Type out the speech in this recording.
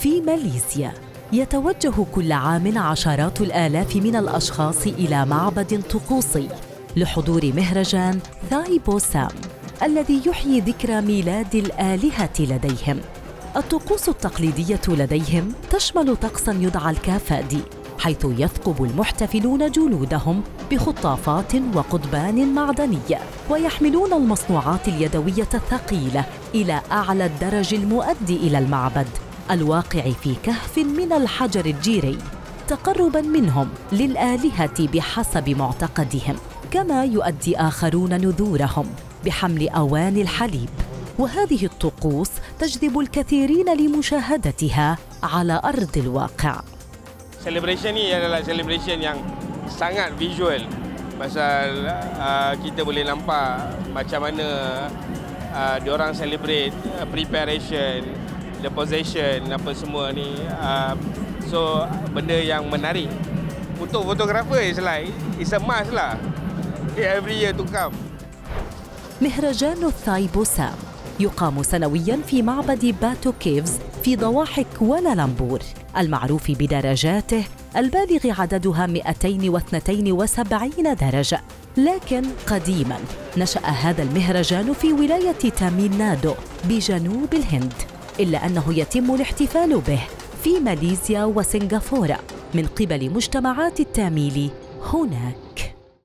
في ماليزيا يتوجه كل عام عشرات الآلاف من الأشخاص إلى معبد طقوسي لحضور مهرجان ثاي بو سام الذي يحيي ذكرى ميلاد الآلهة لديهم. الطقوس التقليدية لديهم تشمل طقساً يدعى الكافادي، حيث يثقب المحتفلون جلودهم بخطافات وقضبان معدنية، ويحملون المصنوعات اليدوية الثقيلة إلى أعلى الدرج المؤدي إلى المعبد الواقع في كهف من الحجر الجيري، تقرباً منهم للآلهة بحسب معتقدهم. كما يؤدي آخرون نذورهم بحمل أواني الحليب، وهذه الطقوس تجذب الكثيرين لمشاهدتها على أرض الواقع. Celebration ni adalah celebration yang sangat visual. Pasal kita boleh nampak macam mana diorang celebrate preparation, the possession apa semua ni. So benda yang menarik. Untuk fotografer it's a must lah. Every year to come. مهرجان الثاي بو سام يقام سنوياً في معبد باتو كيفز في ضواحي كوالالمبور المعروف بدرجاته البالغ عددها 272 درجة. لكن قديماً نشأ هذا المهرجان في ولاية تاميل نادو بجنوب الهند، إلا أنه يتم الاحتفال به في ماليزيا وسنغافورة من قبل مجتمعات التاميل هناك.